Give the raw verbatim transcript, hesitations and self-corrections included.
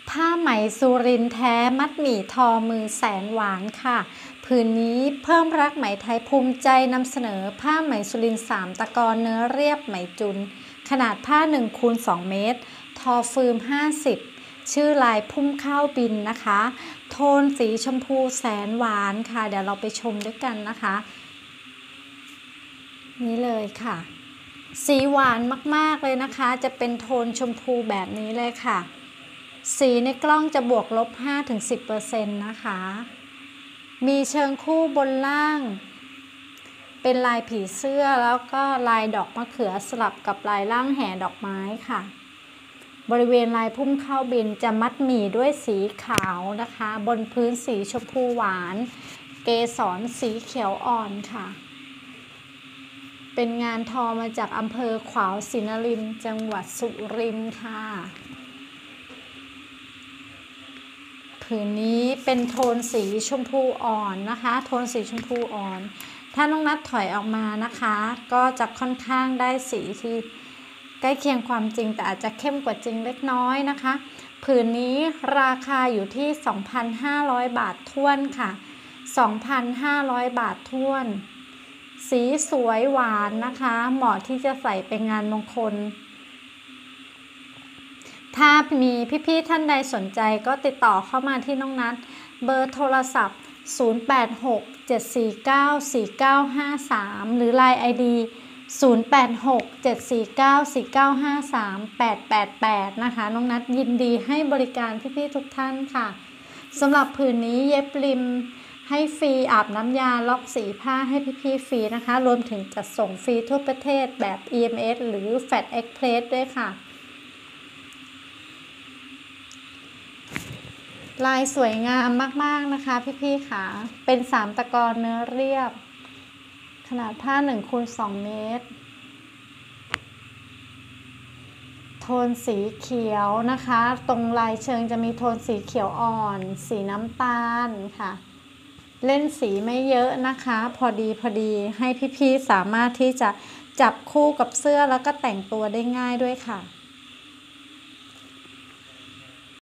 ผ้าไหมสุรินทร์แท้มัดหมี่ทอมือแสนหวานค่ะผืนนี้เพิ่มรักไหมไทยภูมิใจนำเสนอผ้าไหมสุรินทร์สามตะกอนเนื้อเรียบไหมจุนขนาดผ้าหนึ่งคูณสองเมตรทอฟืมห้าสิบชื่อลายพุ่มข้าวบินนะคะโทนสีชมพูแสนหวานค่ะเดี๋ยวเราไปชมด้วยกันนะคะนี่เลยค่ะสีหวานมากๆเลยนะคะจะเป็นโทนชมพูแบบนี้เลยค่ะสีในกล้องจะบวกลบ ห้าถึงสิบเปอร์เซ็นต์ นะคะมีเชิงคู่บนล่างเป็นลายผีเสื้อแล้วก็ลายดอกมะเขือสลับกับลายล่างแห่ดอกไม้ค่ะบริเวณลายพุ่มข้าวบินจะมัดหมี่ด้วยสีขาวนะคะบนพื้นสีชมพูหวานเกสรสีเขียวอ่อนค่ะเป็นงานทอมาจากอำเภอขวาวสินรินทร์จังหวัดสุรินทร์ค่ะผืนนี้เป็นโทนสีชมพูอ่อนนะคะโทนสีชมพูอ่อนถ้าน้องนัดถอยออกมานะคะก็จะค่อนข้างได้สีที่ใกล้เคียงความจริงแต่อาจจะเข้มกว่าจริงเล็กน้อยนะคะผืนนี้ราคาอยู่ที่ สองพันห้าร้อย บาทท้วนค่ะ สองพันห้าร้อย บาทท้วนสีสวยหวานนะคะเหมาะที่จะใส่ไปงานมงคลถ้ามีพี่ๆท่านใดสนใจก็ติดต่อเข้ามาที่น้องนัดเบอร์โทรศัพท์ศูนย์ แปด หก เจ็ด สี่ เก้า สี่ เก้า ห้า สามหรือ ไลน์ ไอ ดี ศูนย์ แปด หก เจ็ด สี่ เก้า สี่ เก้า ห้า สาม แปด แปด แปดนะคะน้องนัดยินดีให้บริการพี่ๆทุกท่านค่ะสำหรับผืนนี้เย็บริมให้ฟรีอาบน้ำยาล็อกสีผ้าให้พี่ๆฟรีนะคะรวมถึงจัดส่งฟรีทั่วประเทศแบบ อี เอ็ม เอส หรือ แฟด เอ็กซ์เพรส ด้วยค่ะลายสวยงามมากๆนะคะพี่ๆค่ะเป็นสามตะกอนเนื้อเรียบขนาดผ้าหนึ่งคูณสองเมตรโทนสีเขียวนะคะตรงลายเชิงจะมีโทนสีเขียวอ่อนสีน้ำตาลค่ะเล่นสีไม่เยอะนะคะพอดีพอดีให้พี่ๆสามารถที่จะจับคู่กับเสื้อแล้วก็แต่งตัวได้ง่ายด้วยค่ะ